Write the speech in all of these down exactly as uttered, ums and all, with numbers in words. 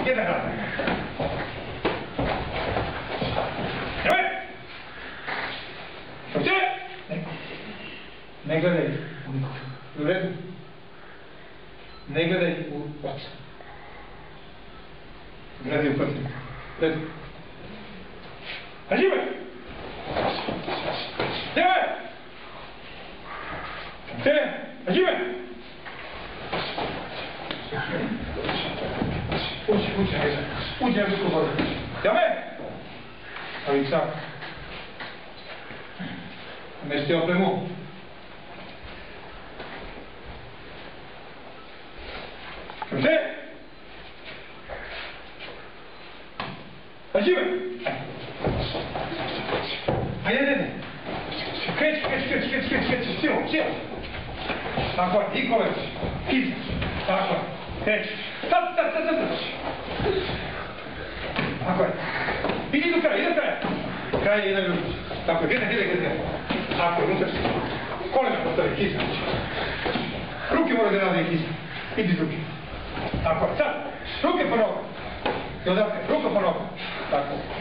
jedan rad. Evo! Ovdje! Ne. Ne gledaj u nikog. U redu. Ne gledaj u oca. Gledaj u protiv. U redu. Ađime! Djeve! Djeve! Ađime! Uđi, uđi, uđi, uđi, uđi, uđi, uđi. Djeve! Ali sad. Neste opremu. Gdje? Ađime! Ajde, ajde, ajde. Kreć, kreć, kreć, kreć, kreć, kreć, sjelo, sjelo. Tako je, i kolec, i tako je, kreć. Sad, sad, sad, sad. Tako je. Idi do kraja, idi do kraja. Kraj je jedan ljudi. Tako je, gledaj, gledaj, gledaj. Tako je, unutra si. Kolena postavi, kisa. Ruke mora da radi, kisa. Idi ruke. Tako je, sad. Ruke po nogu. I odavde, ruka po nogu. Tako je.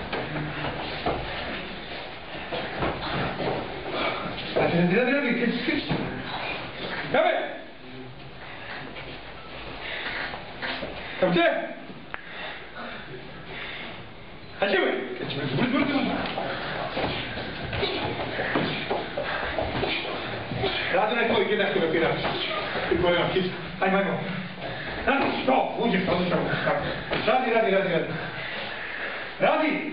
Radi, radi, radi, radi, kreći, kreći. Jave! Kam će? Hađe me! Kreći, brzo, brzo, brzo, brzo. Radi onaj tvoj jedan fotografirač. I koji vam kiša. Ajmo, ajmo. Radi, što? Uđeš, odlično. Radi, radi, radi, radi. Radi!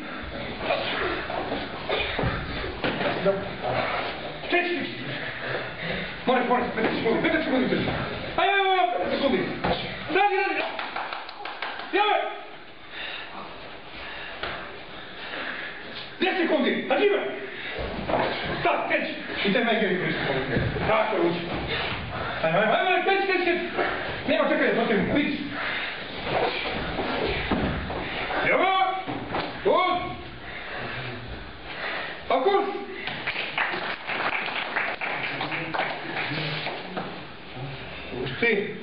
Dobro. Kreći, kreći. Moraš, moraš, petnaest sekundi, petnaest sekundi drži. Ajmo, ajmo, ajmo, petnaest sekundi. Radi, radi, radi. Jave! deset sekundi, ađime! Sad, kreći. I te megeri kriši. Tako je, uči. Ajmo, ajmo, ajmo, kreći, kreći, kreći. Nema čekaj, potrebno, vidiš. Jave! Good! Fokus! Pusti.